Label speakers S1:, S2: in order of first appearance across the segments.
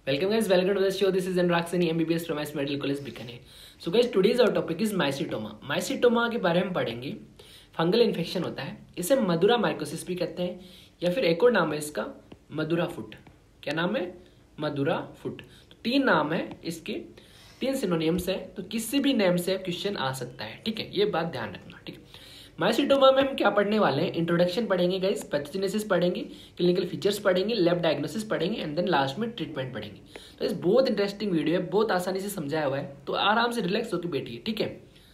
S1: Welcome guys, welcome to the show. This is Anurag Saini, MBBS from S Medical College Bikaner. So guys, today's our topic is mycetoma. mycetoma के बारे में पढ़ेंगे. Fungal infection होता है, इसे मधुरा mycosis भी कहते हैं या फिर एक और नाम है इसका मधुरा फुट. क्या नाम है? मधुरा फुट. तो तीन नाम है इसके, तीन सिनोनिम्स है, तो किसी भी नेम से क्वेश्चन आ सकता है. ठीक है, ये बात ध्यान रखना. ठीक है, माइसिटोमा में हम क्या पढ़ने वाले हैं? इंट्रोडक्शन पढ़ेंगे गाइस, पैथोजेनेसिस पढ़ेंगे, क्लिनिकल फीचर्स पढ़ेंगे, लैब डायग्नोसिस पढ़ेंगे एंड देन लास्ट में ट्रीटमेंट पढ़ेंगे. तो इस बहुत इंटरेस्टिंग वीडियो है, बहुत आसानी से समझाया हुआ है, तो आराम से रिलैक्स होकर बैठिए. ठीक है,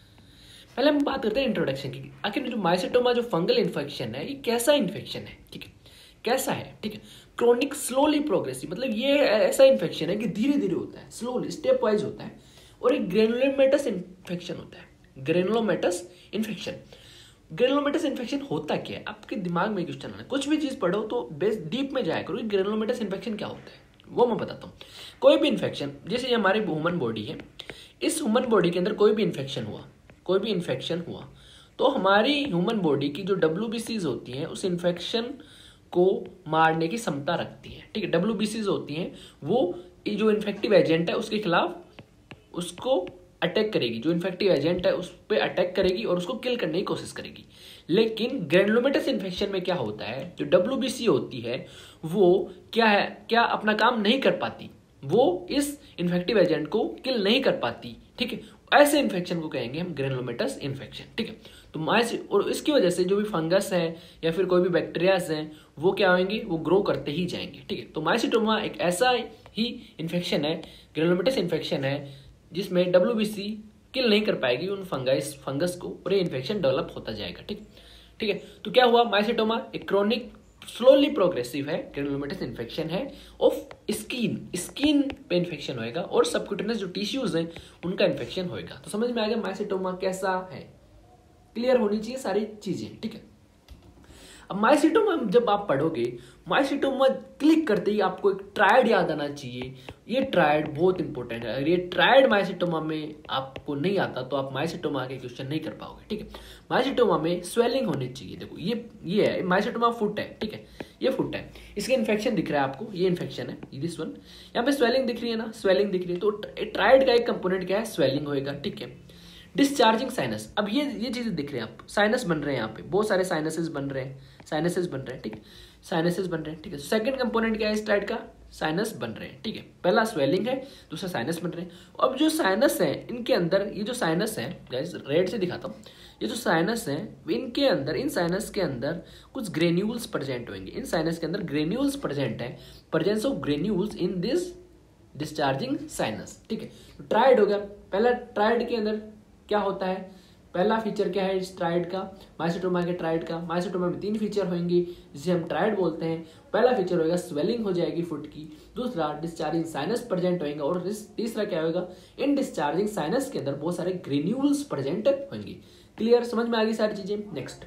S1: पहले हम बात करते हैं इंट्रोडक्शन की. आखिर जो माइसिटोमा जो फंगल इन्फेक्शन है, ये कैसा इन्फेक्शन है? ठीक है, कैसा है? ठीक है, क्रोनिक स्लोली प्रोग्रेसिव, मतलब ये ऐसा इन्फेक्शन है कि धीरे धीरे होता है, स्लोली स्टेप वाइज होता है, और एक ग्रेनुलोमेटस इन्फेक्शन होता है. Granulomatous infection. ग्रेनुलोमेटस इन्फेक्शन होता क्या है? आपके दिमाग में क्वेश्चन आना है. कुछ भी चीज पढ़ो तो बेस डीप में जाया करो. ग्रेनुलोमेटस इन्फेक्शन क्या होता है वो मैं बताता हूँ. कोई भी इन्फेक्शन, जैसे ये हमारी ह्यूमन बॉडी है, इस ह्यूमन बॉडी के अंदर कोई भी इन्फेक्शन हुआ, तो हमारी ह्यूमन बॉडी की जो WBCs होती हैं उस इन्फेक्शन को मारने की क्षमता रखती है. ठीक है, WBCs होती हैं, वो जो इन्फेक्टिव एजेंट है उसके खिलाफ उसको अटैक करेगी. जो इन्फेक्टिव एजेंट है उस पर अटैक करेगी और उसको किल करने की कोशिश करेगी. लेकिन ग्रेनुलोमेटस इन्फेक्शन में क्या होता है? जो WBC होती है वो क्या अपना काम नहीं कर पाती, वो इस इन्फेक्टिव एजेंट को किल नहीं कर पाती. ठीक है, ऐसे इन्फेक्शन को कहेंगे हम ग्रेनुलोमेटस इन्फेक्शन. ठीक है, तो और इसकी वजह से जो भी फंगस है या फिर कोई भी बैक्टीरियाज हैं वो क्या होंगे? वो ग्रो करते ही जाएंगे. ठीक है, तो माइसिटोमा एक ऐसा ही इन्फेक्शन है, ग्रेनुलोमेटस इन्फेक्शन है, जिसमें WBC किल नहीं कर पाएगी उन फंगस को, और ये इन्फेक्शन डेवलप होता जाएगा. ठीक है, तो क्या हुआ? माइसिटोमा एक क्रोनिक स्लोली प्रोग्रेसिव है, ग्रेनुलोमेटस इन्फेक्शन है ऑफ स्किन पे इन्फेक्शन होएगा, और सबक्यूटेनियस जो टिश्यूज हैं उनका इन्फेक्शन होएगा. तो समझ में आ गया माइसिटोमा कैसा है? क्लियर होनी चाहिए सारी चीजें. ठीक है, अब माइसिटोमा जब आप पढ़ोगे, माइसिटोमा क्लिक करते ही आपको एक ट्रायड याद आना चाहिए. ये ट्रायड बहुत इंपॉर्टेंट है. अगर ये ट्रायड माइसिटोमा में आपको नहीं आता तो आप माइसिटोमा के क्वेश्चन नहीं कर पाओगे. ठीक है, माइसिटोमा में स्वेलिंग होनी चाहिए. देखो ये है माइसिटोमा फुट है. ठीक है, ये फुट है, इसके इन्फेक्शन दिख रहा है आपको, ये इन्फेक्शन है दिस वन. यहाँ पे स्वेलिंग दिख रही है ना, स्वेलिंग दिख रही है. तो ट्रायड का एक कंपोनेंट क्या है? स्वेलिंग होएगा. ठीक है, डिस्चार्जिंग साइनस. अब ये चीजें दिख रही है, आप साइनस बन रहे हैं, यहाँ पे बहुत सारे साइनसेस बन रहे हैं. ठीक है, साइनसेस बन रहे हैं. ठीक है, सेकंड कंपोनेंट क्या है इस ट्रायड का? साइनस बन रहे हैं. ठीक है, पहला स्वेलिंग है, दूसरा साइनस बन रहे हैं. अब जो साइनस है इनके अंदर, ये जो साइनस है गाइस, रेड से दिखाता हूँ, ये जो साइनस है इनके अंदर, इन साइनस के अंदर कुछ ग्रेन्यूल्स प्रेजेंट होंगे. इन साइनस के अंदर ग्रेन्यूल्स प्रेजेंट है, presence of granules in this discharging sinus. ठीक है, तो ट्रायड हो गया. पहला ट्रायड के अंदर क्या होता है? पहला फीचर क्या है इस ट्रायड का, माइसिटोमा के ट्रायड का? माइसिटोमा में 3 फीचर होंगे जिसे हम ट्रायड बोलते हैं. पहला फीचर होगा स्वेलिंग हो जाएगी फुट की, दूसरा डिस्चार्जिंग साइनस प्रेजेंट होगा, और तीसरा क्या होगा? इन डिस्चार्जिंग साइनस के अंदर बहुत सारे ग्रेन्यूल्स प्रेजेंट होंगे. क्लियर? समझ में आ गई सारी चीजें. नेक्स्ट,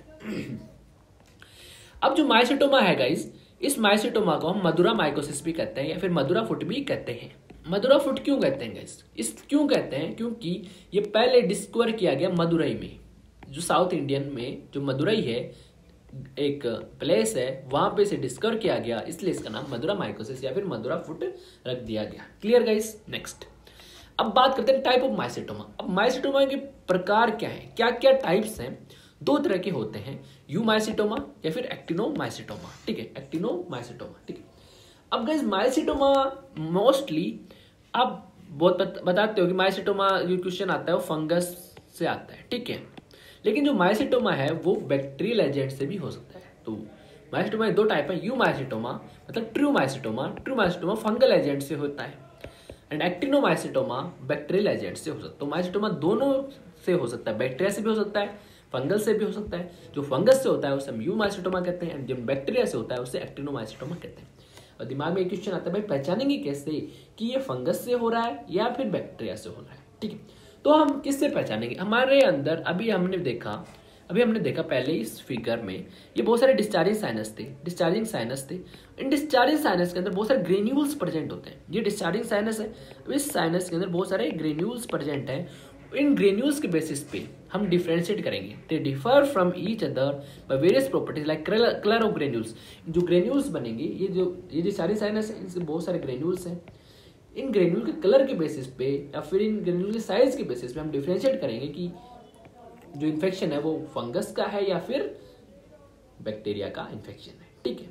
S1: अब जो माइसिटोमा है गाइस, इस माइसिटोमा को हम मधुरा माइकोसिस भी कहते हैं या फिर मधुरा फुट भी कहते हैं. मधुरा फुट क्यों कहते हैं गाइस? क्यों कहते हैं? क्योंकि ये पहले डिस्कवर किया गया मदुरई में, जो साउथ इंडियन में जो मदुरई है, एक प्लेस है, वहां पे से डिस्कवर किया गया, इसलिए इसका नाम मधुरा माइकोसिस या फिर मधुरा फुट रख दिया गया. Clear guys? नेक्स्ट, अब बात करते हैं टाइप ऑफ माइसिटोमा. अब माइसिटोमा के प्रकार क्या है, क्या क्या टाइप्स हैं? 2 तरह के होते हैं, यूमाइसिटोमा या फिर एक्टिनोमाइसिटोमा. ठीक है, एक्टिनोमाइसिटोमा. ठीक है, अब गाइस माइसिटोमा मोस्टली आप बहुत बताते हो कि माइसिटोमा जो क्वेश्चन आता है वो फंगस से आता है. ठीक है, लेकिन जो माइसिटोमा है वो बैक्टीरियल एजेंट से भी हो सकता है. तो माइसिटोमा 2 टाइप है, यूमाइसिटोमा मतलब ट्रू माइसिटोमा फंगल एजेंट से होता है, एंड एक्टिनोमाइसिटोमा बैक्टीरियल एजेंट से हो सकता है. तो माइसिटोमा दोनों से हो सकता है, बैक्टीरिया से भी हो सकता है, फंगल से भी हो सकता है. जो फंगस से होता है उसे हम यूमाइसिटोमा कहते हैं, एंड जो बैक्टीरिया से होता है उसे एक्टिनोमाइसिटोमा कहते हैं. और दिमाग में एक क्वेश्चन आता है, भाई पहचानेंगे कैसे कि ये फंगस से हो रहा है या फिर बैक्टीरिया से हो रहा है? ठीक है, तो हम किससे पहचानेंगे? हमारे अंदर अभी हमने देखा पहले इस फिगर में, ये बहुत सारे डिस्चार्जिंग साइनस थे. इन डिस्चार्जिंग साइनस के अंदर बहुत सारे ग्रेन्यूल्स प्रेजेंट होते हैं. ये डिस्चार्जिंग साइनस है, इस साइनस के अंदर बहुत सारे ग्रेन्यूल्स प्रेजेंट हैं. इन ग्रेन्यूल्स के बेसिस पे हम डिफरेंशिएट करेंगे. They differ from each other by various properties like colour of granules. जो ग्रेन्यूल्स बनेंगे, ये जो सारी साइनस है, इसके बहुत सारे ग्रेन्यूल्स हैं. इन ग्रेन्यूल के कलर के बेसिस पे या फिर इन ग्रेन्यूल के साइज के बेसिस पे हम डिफरेंशिएट करेंगे कि जो इन्फेक्शन है वो फंगस का है या फिर बैक्टीरिया का इन्फेक्शन है। ठीक है,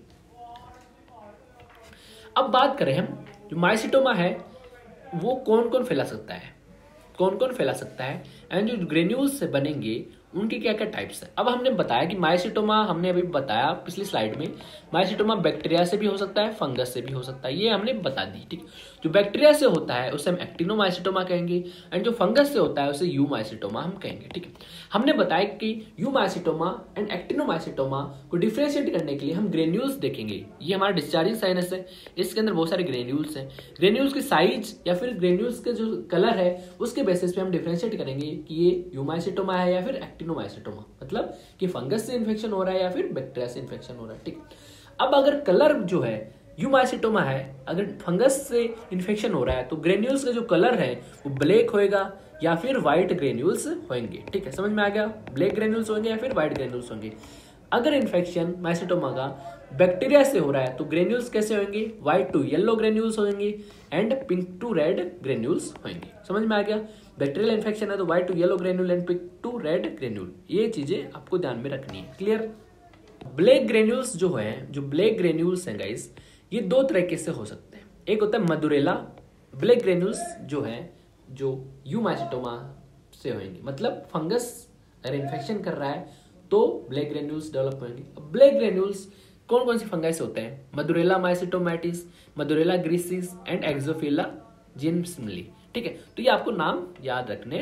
S1: अब बात करें हम जो माइसिटोमा है वो कौन कौन फैला सकता है, कौन कौन फैला सकता है एंड जो ग्रेन्यूल्स से बनेंगे उनके क्या क्या टाइप्स है। अब हमने बताया कि माइसिटोमा, हमने अभी बताया पिछली स्लाइड में, माइसिटोमा बैक्टीरिया से भी हो सकता है, फंगस से भी हो सकता है, ये हमने बता दी। ठीक, जो बैक्टीरिया से होता है उसे हम एक्टिनोमाइसिटोमा कहेंगे एंड जो फंगस से होता है उसे यूमाइसिटोमा हम कहेंगे। ठीक है, हमने बताया कि यूमाइसिटोमा एंड एक्टिनोमाइसिटोमा को डिफरेंशिएट करने के लिए हम ग्रेन्यूल्स देखेंगे। ये हमारा डिस्चार्जिंग साइनस है, इसके अंदर बहुत सारे ग्रेन्यूल्स हैं। ग्रेन्यूल्स की साइज या फिर ग्रेन्यूल्स के जो कलर है उसके बेसिस पे हम डिफरेंशिएट करेंगे कि ये यूमाइसिटोमा है या फिर एक्टिनोमाइसिटोमा, मतलब कि फंगस से इन्फेक्शन हो रहा है या फिर बैक्टीरिया से इन्फेक्शन हो रहा है। ठीक, अब अगर कलर जो है यूमाइसिटोमा है, अगर फंगस से इन्फेक्शन हो रहा है तो ग्रेन्यूल्स का जो कलर है वो ब्लैक होएगा या फिर व्हाइट ग्रेन्यूल्स होंगे। ठीक है, समझ में आ गया, ब्लैक ग्रेन्यूल्स होंगे या फिर व्हाइट ग्रेन्यूल्स होंगे। अगर इन्फेक्शन माइसिटोमा का बैक्टीरिया से हो रहा है तो ग्रेन्यूल्स कैसे होंगे, व्हाइट टू येलो ग्रेन्यूल्स होंगे and pink to red granules होंगे। समझ में आ गया, बैक्टीरियल इन्फेक्शन है तो white to yellow granule and pink to red granule, ये चीजें आपको ध्यान में रखनी है। क्लियर। ब्लैक ग्रेन्यूल्स जो है, जो ब्लैक ग्रेन्यूल्स हैं गाइस, ये दो तरीके से हो सकते हैं। एक होता है मदुरेला ब्लैक ग्रेन्यूल्स जो है जो यूमाइसिटोमा से होंगे, मतलब फंगस अगर इन्फेक्शन कर रहा है तो ब्लैक ग्रेन्यूल्स डेवलप होंगे। अब ब्लैक ग्रेन्यूल्स कौन कौन सी फंगाई से होते हैं, मदुरेला माइसिटोमैटिस, मदुरेला ग्रीसिस एंड एक्सोफिला जिम्समली। ठीक है, तो ये आपको नाम याद रखने,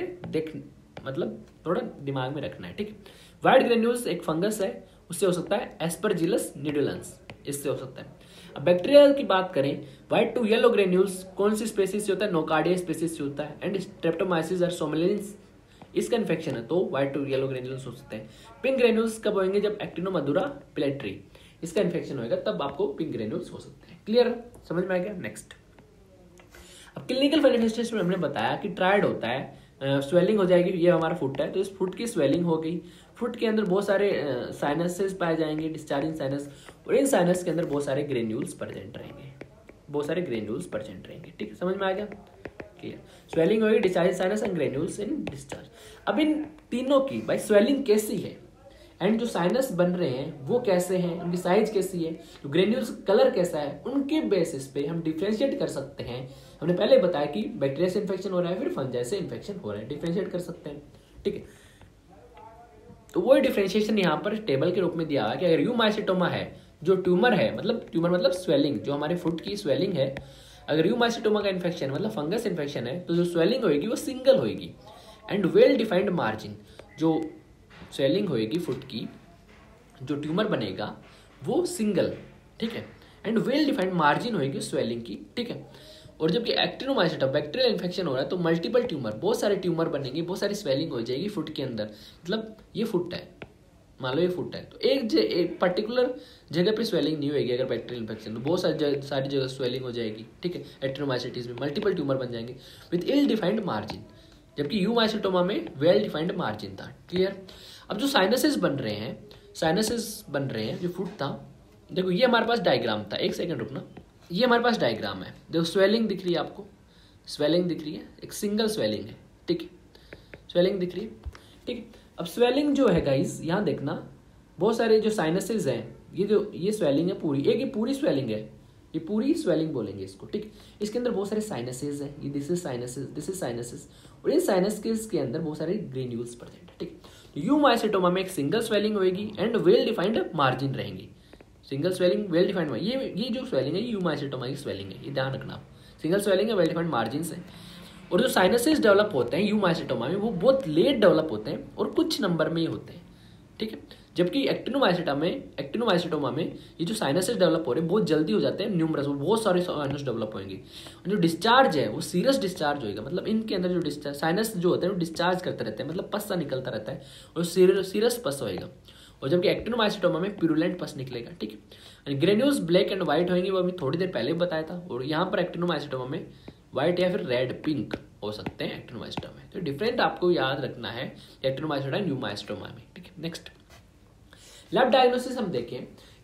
S1: मतलब थोड़ा दिमाग में रखना है। ठीक है, व्हाइट ग्रेन्यूल्स एक फंगस है, उससे हो सकता है एस्परजिलस निडुलेंस, इससे हो सकता है। अब बैक्टीरिया की बात करें, व्हाइट टू येलो ग्रेन्यूल्स कौन सी स्पेसीज से होता है, नोकार्डिया स्पेसीज से होता है एंड स्ट्रेप्टोमाइसिस और सोमेलिन्स इसका इन्फेक्शन है तो व्हाइट टू येलो ग्रेन्यूल्स हो सकते हैं। पिंक ग्रेन्यूल्स कब होंगे, जब एक्टिनोमधुरा पिलेट्री इसका इन्फेक्शन होगा तब आपको पिंक ग्रेन्यूल्स हो सकते हैं। क्लियर, समझ में आ गया। नेक्स्ट, अब क्लिनिकल मैनिफेस्टेशन में हमने बताया कि ट्रायड होता है, स्वेलिंग हो जाएगी, ये हमारा फुट है तो इस फुट की स्वेलिंग हो गई, फुट के अंदर बहुत सारे साइनसेस पाए जाएंगे, डिस्चार्जिंग साइनस, और इन साइनस के अंदर बहुत सारे ग्रेन्यूल्स प्रेजेंट रहेंगे, बहुत सारे ग्रेन्यूल्स प्रेजेंट रहेंगे। ठीक है, समझ में आ गया। क्लियर, स्वेलिंग होगी, discharging sinus and granules in discharge. अब इन तीनों की भाई स्वेलिंग कैसी है एंड जो साइनस बन रहे हैं वो कैसे हैं, उनकी साइज कैसी है, जो ग्रेन्यूल्स कलर कैसा है, उनके बेसिस पे हम डिफरेंशिएट कर सकते हैं। हमने पहले बताया कि बैक्टीरिया से इन्फेक्शन हो रहा है फिर फंजाई से इन्फेक्शन हो रहा है, डिफरेंशिएट कर सकते हैं। ठीक है, तो वो डिफरेंशिएशन यहाँ पर टेबल के रूप में दिया है कि अगर यूमाइसिटोमा है, जो ट्यूमर है, मतलब ट्यूमर मतलब स्वेलिंग, जो हमारे फुट की स्वेलिंग है, अगर यूमाइसिटोमा का इन्फेक्शन मतलब फंगस इन्फेक्शन है तो जो स्वेलिंग होगी वो सिंगल होगी एंड वेल डिफाइंड मार्जिन, जो स्वेलिंग होएगी फुट की, जो ट्यूमर बनेगा वो सिंगल। ठीक है, एंड वेल डिफाइंड मार्जिन होएगी स्वेलिंग की। ठीक है, और जबकि एक्टिनोमाइसिटा बैक्टीरियल इन्फेक्शन हो रहा है तो मल्टीपल ट्यूमर, बहुत सारे ट्यूमर बनेंगे, बहुत सारी स्वेलिंग हो जाएगी फुट के अंदर। मतलब ये फुट है, मान लो ये फुट है तो एक पर्टिकुलर जगह पे स्वेलिंग नहीं होगी। अगर बैक्टीरियल इन्फेक्शन तो बहुत सारी जगह स्वेलिंग हो जाएगी। ठीक है, एक्टिनोमाइसिटीज में मल्टीपल ट्यूमर बन जाएंगे विद इल डिफाइंड मार्जिन, जबकि यूमाइसिटोमा में वेल डिफाइंड मार्जिन था। क्लियर। अब जो साइनसेस बन रहे हैं, जो फुट था, देखो ये हमारे पास डायग्राम था, एक सेकंड रुकना, ये हमारे पास डायग्राम है, देखो स्वेलिंग दिख रही है आपको, स्वेलिंग दिख रही है, एक सिंगल स्वेलिंग है। ठीक है, स्वेलिंग दिख रही है। ठीक है, अब स्वेलिंग जो है गाइस यहाँ देखना, बहुत सारे जो साइनसेस हैं, ये स्वेलिंग है पूरी, एक ये पूरी स्वेलिंग है, ये पूरी स्वेलिंग बोलेंगे इसको। ठीक, इसके अंदर बहुत सारे साइनसेस हैं, ये दिस इज साइनसेस, और इन साइनस के अंदर बहुत सारे ग्रेन्यूल्स प्रेजेंट है। ठीक, तो यूमाइसिटोमा में एक सिंगल स्वेलिंग होगी एंड वेल डिफाइंड मार्जिन रहेंगी। सिंगल स्वेलिंग, वेल डिफाइंड, ये जो स्वेलिंग है ये यूमाइसिटोमा की स्वेलिंग है, ये ध्यान रखना आप। सिंगल स्वेलिंग है, वेल डिफाइंड मार्जिन है। और जो साइनसेस डेवलप होते हैं यूमाइसिटोमा में वो बहुत लेट डेवलप होते हैं और कुछ नंबर में ही होते हैं। ठीक है, जबकि एक्टिनोमाइसिटोमा में ये जो साइनसेस डेवलप हो रहे हैं बहुत जल्दी हो जाते हैं, न्यूमरस, बहुत सारे साइनस डेवलप होंगे। और जो डिस्चार्ज है वो सीरियस डिस्चार्ज होगा, मतलब इनके अंदर जो डिस्चार्ज साइनस जो होते हैं वो डिस्चार्ज करते रहते हैं, मतलब पस सा निकलता रहता है और सीरियस पस होएगा। और जबकि एक्टिनोमाइसिटोमा में प्यूरुलेंट पस निकलेगा। ठीक है, ग्रेन्यूल्स ब्लैक एंड व्हाइट होंगे, वो अभी थोड़ी देर पहले बताया था। और यहाँ पर एक्टिनोमाइसिटोमा में व्हाइट या फिर रेड पिंक हो सकते हैं एक्टिनोमाइसिटोमा में। तो डिफरेंट आपको याद रखना है एक्टिनोमाइसिटा एंड यूमाइसिटोमा में। ठीक है, नेक्स्ट लैब डायग्नोसिस हम देखें,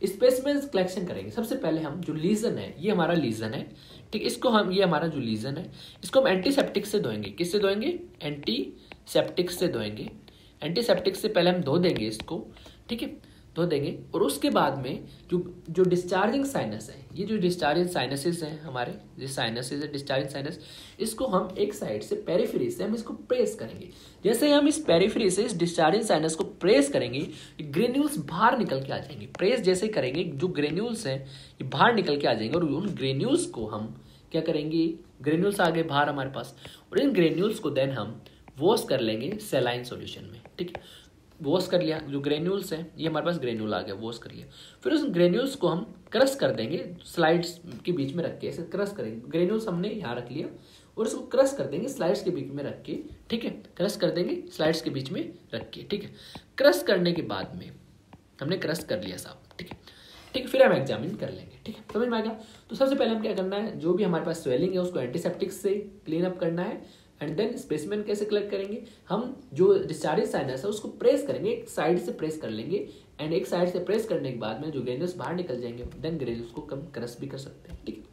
S1: स्पेसिमेंस कलेक्शन करेंगे। सबसे पहले हम जो लीजन है, ये हमारा लीजन है, ठीक, इसको हम, ये हमारा जो लीजन है इसको हम एंटीसेप्टिक से धोएंगे। किससे धोएंगे? एंटीसेप्टिक से धोएंगे। एंटीसेप्टिक से पहले हम धो देंगे इसको, ठीक है, धो देंगे। और उसके बाद में जो डिस्चार्जिंग साइनस है, ये जो डिस्चार्जिंग साइनसेस हैं हमारे, जो साइनसेस है डिस्चार्जिंग साइनस, इसको हम एक साइड से पेरिफेरी से हम इसको प्रेस करेंगे। जैसे हम इस पेरिफेरी से इस डिस्चार्जिंग साइनस को प्रेस करेंगे, ग्रेन्यूल्स बाहर निकल के आ जाएंगे। प्रेस जैसे करेंगे, जो ग्रेन्यूल्स हैं ये बाहर निकल के आ जाएंगे और उन ग्रेन्यूल्स को हम क्या करेंगे, ग्रेन्यूल्स आ गए बाहर हमारे पास, और इन ग्रेन्यूल्स को देन हम वॉश कर लेंगे सैलाइन सॉल्यूशन में, ठीक है। वॉश कर लिया, जो ग्रेन्यूल्स हैं ये हमारे पास ग्रेन्यूल आ गया, वॉश कर लिया। फिर उस ग्रेन्यूल्स को हम क्रश कर देंगे, स्लाइड्स के बीच में रख के ऐसे क्रश करेंगे। ग्रेन्यूल्स हमने यहाँ रख लिया और इसको क्रश कर देंगे स्लाइड्स के बीच में रख के, ठीक है, क्रश कर देंगे स्लाइड्स के बीच में रख के, ठीक है। क्रश करने के बाद में हमने क्रश कर लिया साहब, ठीक है, ठीक है। फिर हम एग्जामिन कर लेंगे, ठीक है, समझ में आ गया। तो सबसे पहले हम क्या करना है, जो भी हमारे पास स्वेलिंग है उसको एंटीसेप्टिक से क्लीन अप करना है। एंड देन स्पेसिमेन कैसे कलेक्ट करेंगे, हम जो डिस्चार्जिंग साइनस है उसको प्रेस करेंगे, एक साइड से प्रेस कर लेंगे। एंड एक साइड से प्रेस करने के बाद में जो ग्रेन्यूल्स बाहर निकल जाएंगे, देन ग्रेन्यूल्स को कम क्रश भी कर सकते हैं, ठीक है।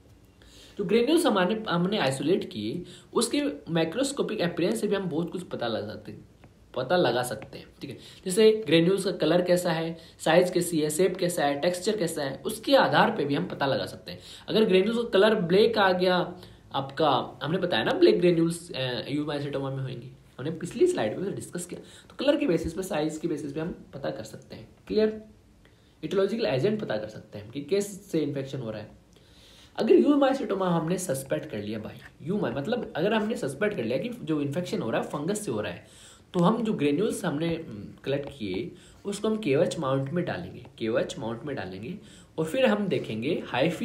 S1: जो ग्रेन्यूल्स हमने आइसोलेट किए, उसके माइक्रोस्कोपिक अपीयरेंस से भी हम बहुत कुछ पता लगा सकते हैं, ठीक है। जैसे ग्रेन्यूल्स का कलर कैसा है, साइज कैसी है, शेप कैसा है, टेक्सचर कैसा है, उसके आधार पे भी हम पता लगा सकते हैं। अगर ग्रेन्यूल्स का कलर ब्लैक आ गया आपका, हमने बताया ना ब्लैक ग्रेन्यूल्स यूमाइसीटोमा में होंगे, हमने पिछली स्लाइड में डिस्कस किया। तो कलर के बेसिस पे, साइज के बेसिस पे हम पता कर सकते हैं, क्लियर। इटियोलॉजिकल एजेंट पता कर सकते हैं कि किस से इन्फेक्शन हो रहा है। अगर यूमाइसीटोमा हमने सस्पेक्ट कर लिया भाई, मतलब अगर हमने सस्पेक्ट कर लिया कि जो इन्फेक्शन हो रहा है फंगस से हो रहा है, तो हम जो ग्रेन्यूल्स हमने कलेक्ट किए उसको हम केवच माउंट में डालेंगे, और फिर हम देखेंगे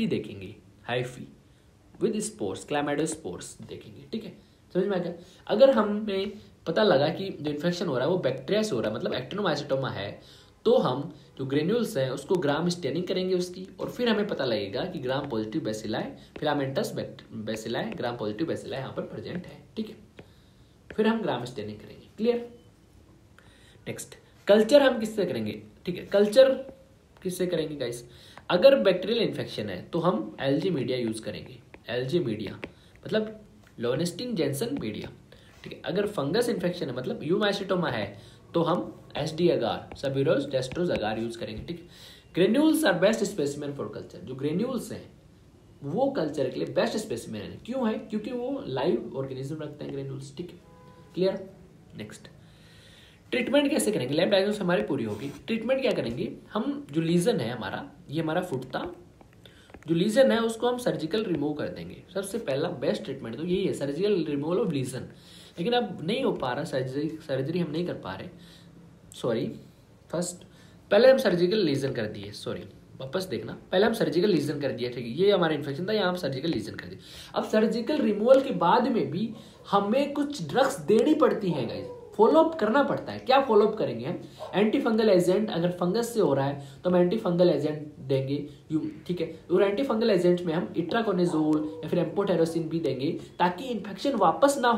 S1: हाइफी विद स्पोर्स, क्लैमाइडोस्पोर्स देखेंगे, ठीक है, समझ में आ गया। अगर हमें पता लगा कि जो इन्फेक्शन हो रहा है वो बैक्टीरिया से हो रहा है, मतलब एक्टिनोमाइसीटोमा है, तो हम जो ग्रेन्यूल्स हैं उसको ग्राम स्टेनिंग करेंगे उसकी, और फिर हमें पता लगेगा कि gram positive bacilli, filamentous bacilli, gram positive bacilli यहाँ पर प्रेजेंट है, ठीक है। फिर हम ग्राम स्टेनिंग करेंगे, क्लियर। नेक्स्ट, कल्चर हम किससे करेंगे, ठीक है, कल्चर किससे करेंगे गाइस। अगर बैक्टीरियल इन्फेक्शन है तो हम एलजी मीडिया यूज करेंगे, एलजी मीडिया मतलब लोनेस्टिन जेंसन मीडिया, ठीक है। अगर फंगस इन्फेक्शन है मतलब यूमाइसीटोमा है तो हम एसडी अगार, सब्यूरोस डेस्ट्रोज अगार यूज करेंगे, ठीक है। Granules are best specimen for culture, जो ग्रेन्यूल्स हैं वो कल्चर के लिए बेस्ट स्पेसिमेन है। क्यों है? क्योंकि वो लाइव ऑर्गेनिज्म रखते हैं ग्रेन्यूल्स, ठीक है, क्लियर। नेक्स्ट, ट्रीटमेंट कैसे करेंगे, लैब डायग्नोसिस हमारी पूरी होगी। ट्रीटमेंट क्या करेंगे, हम जो लीजन है हमारा, ये हमारा फुट था, जो लीजन है उसको हम सर्जिकल रिमूव कर देंगे। सबसे पहला बेस्ट ट्रीटमेंट तो यही है, सर्जिकल रिमूवल ऑफ लीजन। लेकिन अब नहीं हो पा रहा, सर्जरी हम नहीं कर पा रहे, सॉरी। फर्स्ट पहले हम सर्जिकल लीजन कर दिए, सॉरी वापस देखना, पहले हम सर्जिकल लीजन कर दिया, ठीक है, ये हमारा इन्फेक्शन था, यहाँ हम सर्जिकल लीजन कर दिया। अब सर्जिकल रिमूवल के बाद में भी हमें कुछ ड्रग्स देनी पड़ती हैं गाइस, फॉलोअप करना पड़ता है। क्या फॉलोअप करेंगे हम, एंटी फंगल एजेंट, अगर फंगस से हो रहा है तो हम एंटी फंगल एजेंट देंगे, ठीक है। और एंटी फंगल एजेंट में हम इट्राकोनेजोल या फिर एम्पोटेरोसिन भी देंगे ताकि इन्फेक्शन वापस ना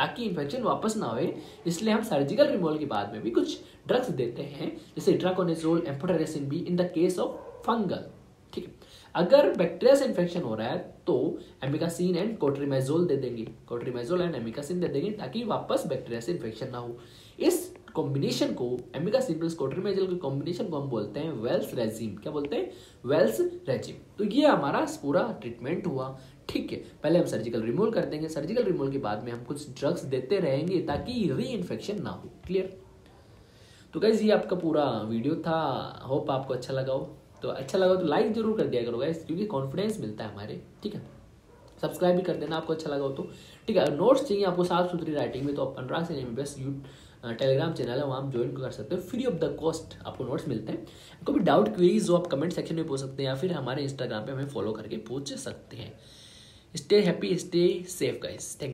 S1: होए, इसलिए हम सर्जिकल रिमूवल के बाद में भी कुछ ड्रग्स देते हैं, जैसे इट्राकोनेजोल, एम्पोटेरोसिन भी in the case of fungal, ठीक है। अगर बैक्टीरिया से इन्फेक्शन हो रहा है तो एमिकासिन एंड कोट्रिमेजोल दे देंगे, कोट्रिमेजोल एंड एमिकासिन दे देंगे ताकि वापस बैक्टीरिया से इन्फेक्शन ना हो। इस कॉम्बिनेशन को, एमिकासिन प्लस कोट्रिमेजोल के कॉम्बिनेशन को हम बोलते हैं वेल्स रेजिम। क्या बोलते हैं? Welsh regimen. तो ये हमारा पूरा ट्रीटमेंट हुआ, ठीक है। पहले हम सर्जिकल रिमूवल कर देंगे, सर्जिकल रिमूवल के बाद में हम कुछ ड्रग्स देते रहेंगे ताकि री इन्फेक्शन ना हो, क्लियर। तो गाइस ये आपका पूरा वीडियो था, होप आपको अच्छा लगा हो। तो अच्छा लगा तो लाइक जरूर कर दिया करो गाइस, क्योंकि कॉन्फिडेंस मिलता है हमारे, ठीक है। सब्सक्राइब भी कर देना आपको अच्छा लगा हो तो, ठीक है। नोट्स चाहिए आपको साफ सुथरी राइटिंग में तो आप Anurag Saini MBBS Telegram channel है, वहाँ आप ज्वाइन कर सकते हो, फ्री ऑफ द कॉस्ट आपको नोट्स मिलते हैं। आपको भी डाउट क्वेरीज हो आप कमेंट सेक्शन में पूछ सकते हैं, या फिर हमारे इंस्टाग्राम पे हमें फॉलो करके पूछ सकते हैं। Stay happy, stay safe guys, thank